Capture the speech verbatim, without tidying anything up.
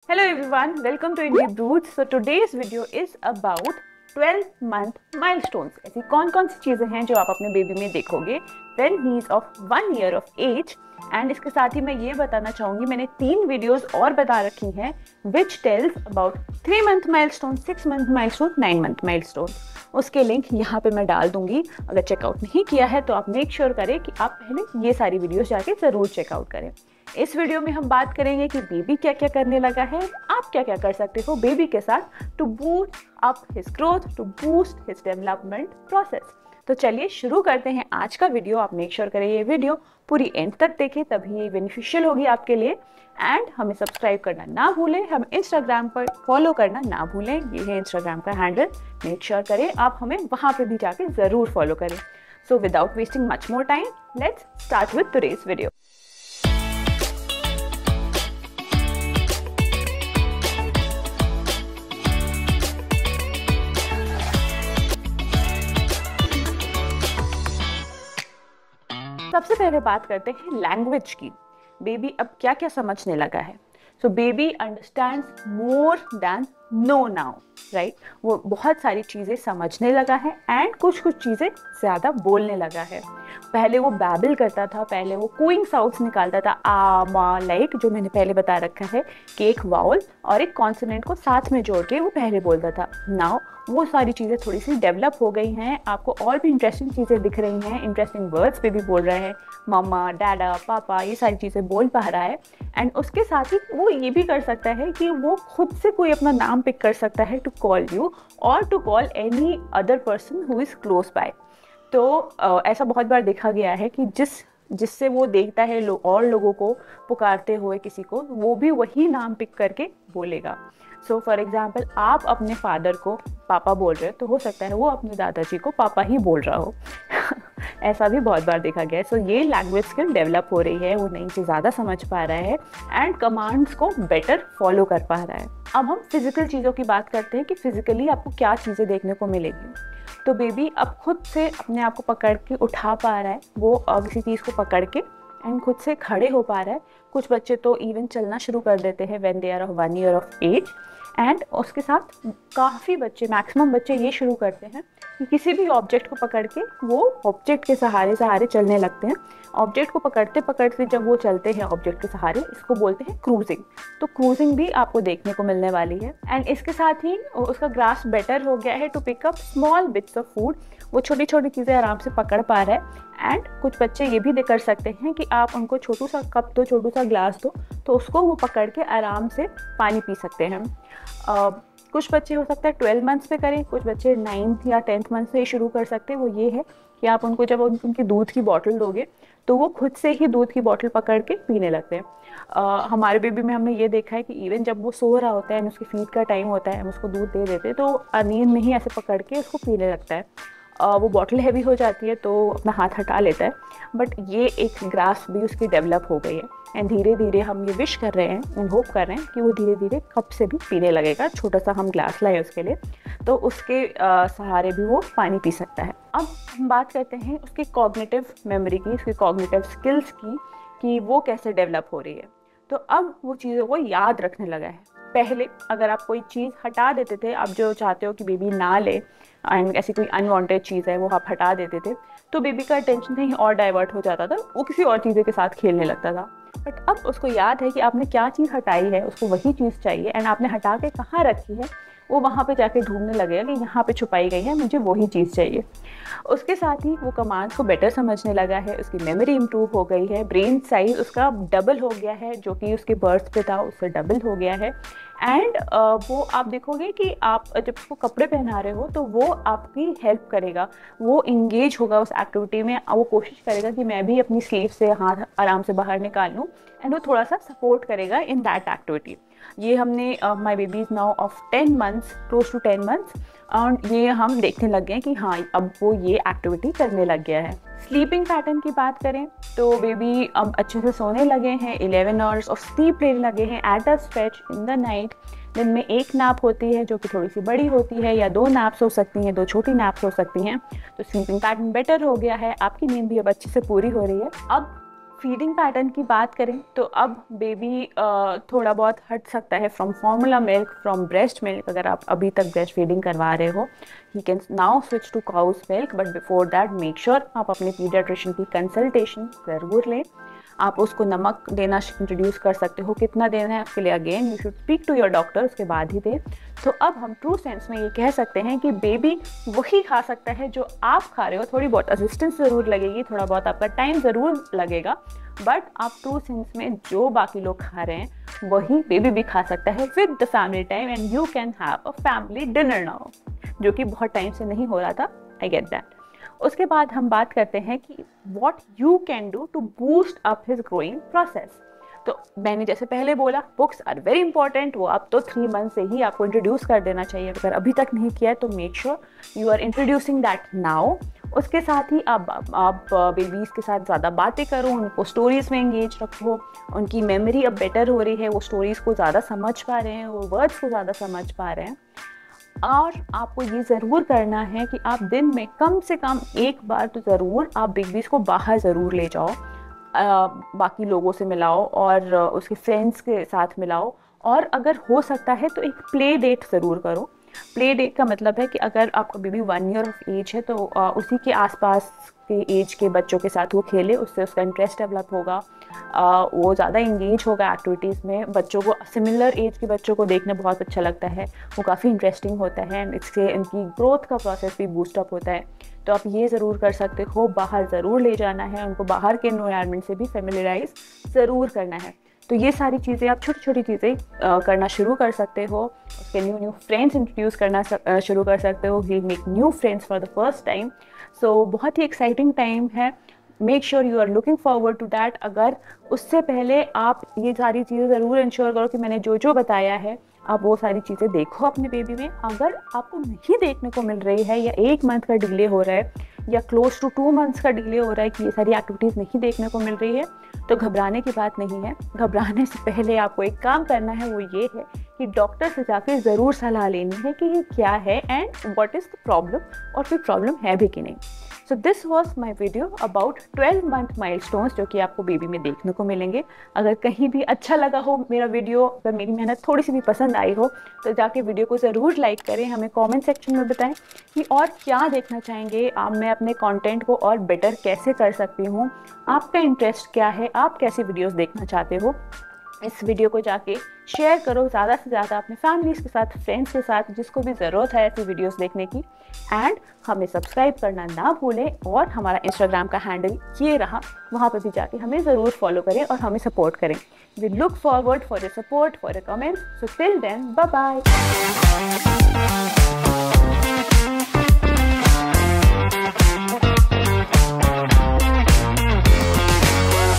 Hello everyone, welcome to Indie Roots. So today's video is about twelve month milestones. ऐसी कौन कौन सी चीज़ें हैं जो आप अपने बेबी में देखोगे when he is of one year of age. And इसके साथ ही मैं ये बताना चाहूँगी, मैंने तीन वीडियोस और बता रखी हैं which tells about three month milestone, six month milestone, nine month milestone. उसके लिंक यहाँ पे मैं डाल दूंगी. अगर चेकआउट नहीं किया है तो आप मेक श्योर करें कि आप पहले ये सारी वीडियोस जाके ज़रूर चेकआउट करें. इस वीडियो में हम बात करेंगे कि बेबी क्या क्या करने लगा है, आप क्या क्या कर सकते हो बेबी के साथ to boost up his growth, to boost his development process. तो चलिए शुरू करते हैं आज का वीडियो. आप मेक श्योर करें ये वीडियो पूरी एंड तक देखें, तभी ये बेनिफिशियल होगी आपके लिए. एंड हमें सब्सक्राइब करना ना भूलें, हम इंस्टाग्राम पर फॉलो करना ना भूलें. ये है इंस्टाग्राम का हैंडल, मेक श्योर करें आप हमें वहाँ पर भी जाके ज़रूर फॉलो करें. So without wasting much more time, let's start with today's video. सबसे पहले बात करते हैं लैंग्वेज की. बेबी अब क्या क्या समझने लगा है. So baby understands more than know now, right. वो बहुत सारी चीज़ें समझने लगा है एंड कुछ कुछ चीज़ें ज़्यादा बोलने लगा है. पहले वो बैबल करता था, पहले वो कूइंग साउंड्स निकालता था, आ मा लाइक, जो मैंने पहले बता रखा है कि एक वाउल और एक कॉन्सोनेंट को साथ में जोड़ के वो पहले बोलता था. नाउ वो सारी चीज़ें थोड़ी सी डेवलप हो गई हैं. आपको और भी इंटरेस्टिंग चीज़ें दिख रही हैं, इंटरेस्टिंग वर्ड्स पे भी बोल रहे हैं, मम्मा, डैडा, पापा, ये सारी चीज़ें बोल पा रहा है. एंड उसके साथ ही वो ये भी कर सकता है कि वो खुद से कोई अपना नाम पिक कर सकता है टू कॉल यू और to call any other person who is close by. तो uh, ऐसा बहुत बार देखा गया है कि जिस जिससे वो देखता है लो, और लोगों को पुकारते हुए किसी को, वो भी वही नाम पिक करके बोलेगा. सो फॉर एग्जाम्पल, आप अपने फादर को पापा बोल रहे हो तो हो सकता है वो अपने दादाजी को पापा ही बोल रहा हो. ऐसा भी बहुत बार देखा गया है. सो so, ये लैंग्वेज स्किल डेवलप हो रही है, वो नई चीज़ ज़्यादा समझ पा रहा है एंड कमांड्स को बेटर फॉलो कर पा रहा है. अब हम फिजिकल चीज़ों की बात करते हैं कि फिजिकली आपको क्या चीज़ें देखने को मिलेगी. तो बेबी अब खुद से अपने आप को पकड़ के उठा पा रहा है, वो किसी चीज़ को पकड़ के एंड खुद से खड़े हो पा रहा है. कुछ बच्चे तो इवन चलना शुरू कर देते हैं when they are of one year of age. And उसके साथ काफ़ी बच्चे, मैक्सिमम बच्चे ये शुरू करते हैं कि किसी भी ऑब्जेक्ट को पकड़ के वो ऑब्जेक्ट के सहारे सहारे चलने लगते हैं. ऑब्जेक्ट को पकड़ते पकड़ते जब वो चलते हैं ऑब्जेक्ट के सहारे, इसको बोलते हैं क्रूजिंग. तो क्रूजिंग भी आपको देखने को मिलने वाली है. एंड इसके साथ ही उसका ग्रास्प बेटर हो गया है to pick up small bits of food. वो छोटी छोटी चीज़ें आराम से पकड़ पा रहा है. एंड कुछ बच्चे ये भी कर सकते हैं कि आप उनको छोटू सा कप दो, छोटू सा ग्लास दो, तो उसको वो पकड़ के आराम से पानी पी सकते हैं. uh, कुछ बच्चे हो सकता है ट्वेल्व मंथ्स पे करें, कुछ बच्चे नाइन्थ या टेंथ मंथ से शुरू कर सकते हैं. वो ये है कि आप उनको जब उन, उनकी दूध की बॉटल दोगे तो वो खुद से ही दूध की बॉटल पकड़ के पीने लगते हैं. uh, हमारे बेबी में हमने ये देखा है कि इवन जब वो सो रहा होता है, उसकी फीड का टाइम होता है, हम उसको दूध दे देते हैं तो नींद में ही ऐसे पकड़ के उसको पीने लगता है. Uh, वो बॉटल हैवी हो जाती है तो अपना हाथ हटा लेता है. बट ये एक ग्रास भी उसकी डेवलप हो गई है. एंड धीरे धीरे हम ये विश कर रहे हैं एंड होप कर रहे हैं कि वो धीरे धीरे कप से भी पीने लगेगा. छोटा सा हम ग्लास लाए उसके लिए, तो उसके uh, सहारे भी वो पानी पी सकता है. अब हम बात करते हैं उसकी कॉग्निटिव मेमोरी की, उसकी कॉग्निटिव स्किल्स की, कि वो कैसे डेवलप हो रही है. तो अब वो चीज़ों को याद रखने लगा है. पहले अगर आप कोई चीज़ हटा देते थे, आप जो चाहते हो कि बेबी ना ले, एंड ऐसी कोई अनवांटेड चीज़ है वो आप हटा देते थे, तो बेबी का अटेंशन कहीं और डाइवर्ट हो जाता था, वो किसी और चीज़ें के साथ खेलने लगता था. बट अब उसको याद है कि आपने क्या चीज़ हटाई है, उसको वही चीज़ चाहिए, एंड आपने हटा के कहाँ रखी है, वो वहाँ पे जाके ढूंढने लगेगा कि यहाँ पे छुपाई गई है, मुझे वही चीज़ चाहिए. उसके साथ ही वो कमांड्स को बेटर समझने लगा है, उसकी मेमोरी इम्प्रूव हो गई है, ब्रेन साइज उसका डबल हो गया है, जो कि उसके बर्थ पे था उससे डबल हो गया है. एंड uh, वो आप देखोगे कि आप जब उसको कपड़े पहना रहे हो तो वो आपकी हेल्प करेगा, वो इंगेज होगा उस एक्टिविटी में. वो कोशिश करेगा कि मैं भी अपनी स्लीव से हाथ आराम से बाहर निकाल लूँ, एंड वो थोड़ा सा सपोर्ट करेगा इन दैट एक्टिविटी. ये हमने my baby is now of ten months, close to ten months, और ये हम देखने लग गए कि हाँ अब वो ये एक्टिविटी करने लग गया है. स्लीपिंग पैटर्न की बात करें तो बेबी अब अच्छे से सोने लगे हैं, इलेवन आवर्स ऑफ स्लीप लेने लगे हैं at a stretch in the night. दिन में एक नैप होती है जो कि थोड़ी सी बड़ी होती है, या दो नैप्स हो सकती हैं, दो छोटी नैप्स हो सकती हैं. तो स्लीपिंग पैटर्न बेटर हो गया है, आपकी नींद भी अब अच्छे से पूरी हो रही है. अब फीडिंग पैटर्न की बात करें तो अब बेबी थोड़ा बहुत हट सकता है from formula milk, from breast milk. अगर आप अभी तक ब्रेस्ट फीडिंग करवा रहे हो, he can now switch to cow's milk, but before that make sure आप अपने पीडियाट्रिशियन की कंसल्टेशन ज़रूर लें। आप उसको नमक देना इंट्रोड्यूस कर सकते हो, कितना देना है उसके लिए again you should speak to your doctor, उसके बाद ही दें। तो अब हम ट्रू सेंस में ये कह सकते हैं कि बेबी वही खा सकता है जो आप खा रहे हो। थोड़ी बहुत असिस्टेंस ज़रूर लगेगी, थोड़ा बहुत आपका टाइम ज़रूर लगेगा, बट आप ट्रू सेंस में जो बाकी लोग खा रहे हैं वही बेबी भी खा सकता है with the family time, and you can have a family dinner now, जो कि बहुत टाइम से नहीं हो रहा था। I get that. उसके बाद हम बात करते हैं कि what you can do to boost up his growing process. तो मैंने जैसे पहले बोला, बुक्स आर वेरी इंपॉर्टेंट। वो आप तो थ्री मंथ से ही आपको इंट्रोड्यूस कर देना चाहिए। अगर अभी तक नहीं किया है तो make sure you are introducing that now. उसके साथ ही आप आप बेबीज़ के साथ ज़्यादा बातें करो, उनको स्टोरीज़ में एंगेज रखो। उनकी मेमोरी अब बेटर हो रही है, वो स्टोरीज़ को ज़्यादा समझ पा रहे हैं, वो वर्ड्स को ज़्यादा समझ पा रहे हैं। और आपको ये ज़रूर करना है कि आप दिन में कम से कम एक बार तो ज़रूर आप बेबीज़ को बाहर ज़रूर ले जाओ, आ, बाकी लोगों से मिलाओ और उसके फ्रेंड्स के साथ मिलाओ। और अगर हो सकता है तो एक प्ले डेट ज़रूर करो। प्ले डेट का मतलब है कि अगर आपका baby one year of age है तो आ, उसी के आसपास के एज के बच्चों के साथ वो खेले, उससे उसका इंटरेस्ट डेवलप होगा, आ, वो ज़्यादा इंगेज होगा एक्टिविटीज़ में। बच्चों को सिमिलर एज के बच्चों को देखना बहुत अच्छा लगता है, वो काफ़ी इंटरेस्टिंग होता है, एंड इससे इनकी ग्रोथ का प्रोसेस भी बूस्टअप होता है। तो आप ये ज़रूर कर सकते हो, बाहर ज़रूर ले जाना है उनको, बाहर के एनवायरनमेंट से भी फेमिलियराइज ज़रूर करना है। तो ये सारी चीज़ें आप छोटी छोटी चीज़ें करना शुरू कर सकते हो। उसके न्यू न्यू फ्रेंड्स इंट्रोड्यूस करना शुरू कर सकते हो। He make new friends for the first time. So बहुत ही एक्साइटिंग टाइम है। Make sure you are looking forward to that. अगर उससे पहले आप ये सारी चीज़ें ज़रूर इंश्योर करो कि मैंने जो जो बताया है आप वो सारी चीज़ें देखो अपने बेबी में। अगर आपको नहीं देखने को मिल रही है, या एक मंथ का डिले हो रहा है, या क्लोज टू टू मंथ्स का डिले हो रहा है कि ये सारी एक्टिविटीज़ नहीं देखने को मिल रही है, तो घबराने की बात नहीं है। घबराने से पहले आपको एक काम करना है, वो ये है कि डॉक्टर से जाकर ज़रूर सलाह लेनी है कि ये क्या है and what is the problem, और कोई प्रॉब्लम है भी कि नहीं। So this was my video about twelve month milestones जो कि आपको बेबी में देखने को मिलेंगे। अगर कहीं भी अच्छा लगा हो मेरा वीडियो, अगर मेरी मेहनत थोड़ी सी भी पसंद आई हो, तो जाके वीडियो को ज़रूर लाइक करें। हमें कमेंट सेक्शन में बताएं कि और क्या देखना चाहेंगे आप, मैं अपने कंटेंट को और बेटर कैसे कर सकती हूँ, आपका इंटरेस्ट क्या है, आप कैसी वीडियोज़ देखना चाहते हो। इस वीडियो को जाके शेयर करो ज़्यादा से ज़्यादा अपने फैमिलीज़ के साथ, फ्रेंड्स के साथ, जिसको भी ज़रूरत है ऐसी वीडियोस देखने की। एंड हमें सब्सक्राइब करना ना भूलें, और हमारा इंस्टाग्राम का हैंडल ये रहा, वहाँ पर भी जाके हमें ज़रूर फॉलो करें और हमें सपोर्ट करें। We look forward for your support, for your comments. So till then, bye bye.